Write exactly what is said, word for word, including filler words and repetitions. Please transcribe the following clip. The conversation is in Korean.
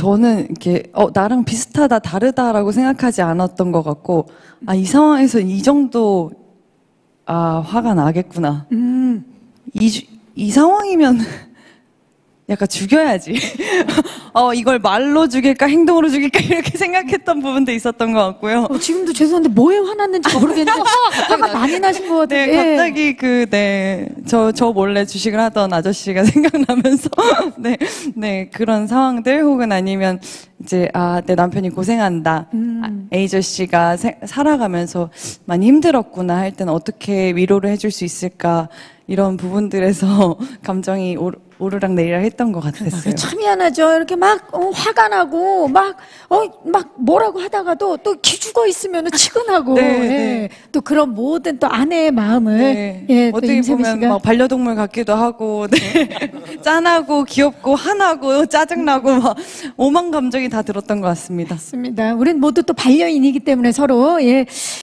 저는 이렇게 어 나랑 비슷하다 다르다라고 생각하지 않았던 것 같고 아 이 상황에서 이 정도 아 화가 나겠구나. 음. 이, 이 상황이면 약간 죽여야지. 어 이걸 말로 죽일까 행동으로 죽일까 이렇게 생각했던 부분도 있었던 것 같고요. 어, 지금도 죄송한데 뭐에 화났는지 모르겠는데 화가 많이 나신 것 같아요. 네, 갑자기 그, 네, 저, 저 몰래 주식을 하던 아저씨가 생각나면서, 네, 네, 그런 상황들 혹은 아니면 이제, 아, 내 남편이 고생한다. 음. 아, A저 씨가 세, 살아가면서 많이 힘들었구나 할 때는 어떻게 위로를 해줄 수 있을까. 이런 부분들에서 감정이 오르, 오르락 내리락 했던 것 같았어요. 참 미안하죠. 이렇게 막 어, 화가 나고 막 어, 막 뭐라고 하다가도 또 기죽어 있으면 치근하고 네, 예. 네. 또 그런 모든 또 아내의 마음을 네. 예, 또 어떻게 임세미 보면 씨가 막 반려동물 같기도 하고, 네. 짠하고 귀엽고 화나고 짜증나고 막 오만 감정이 다 들었던 것 같습니다. 맞습니다. 우린 모두 또 반려인이기 때문에 서로 예.